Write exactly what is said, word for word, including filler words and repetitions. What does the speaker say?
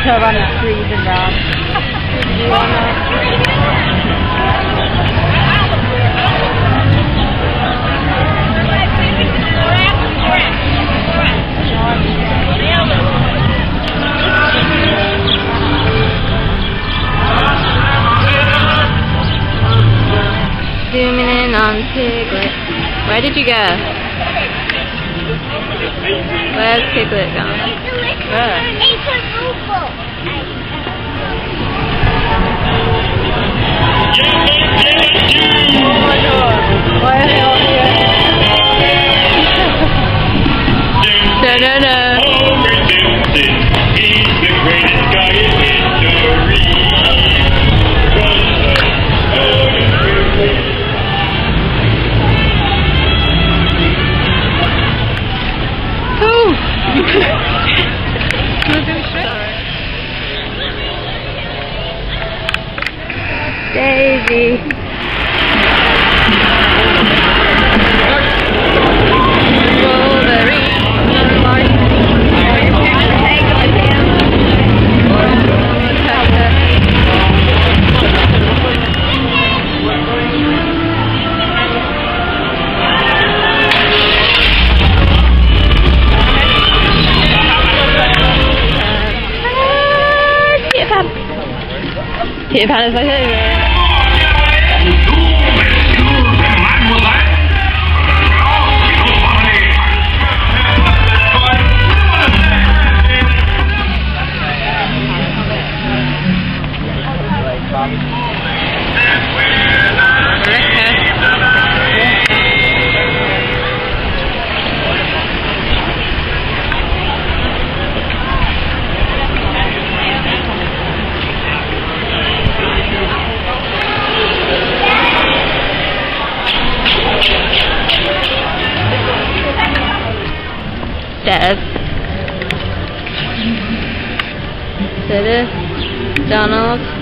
bathtub on the freezing ground. You Zooming in on Piglet. Where did you go? Where's Piglet gone? Where? It's a roof. Oh my god. Why are they all here? Da da da. He's the greatest guy in history. Daisy. Peter Pan is my favorite. Dev. Did it? Donald.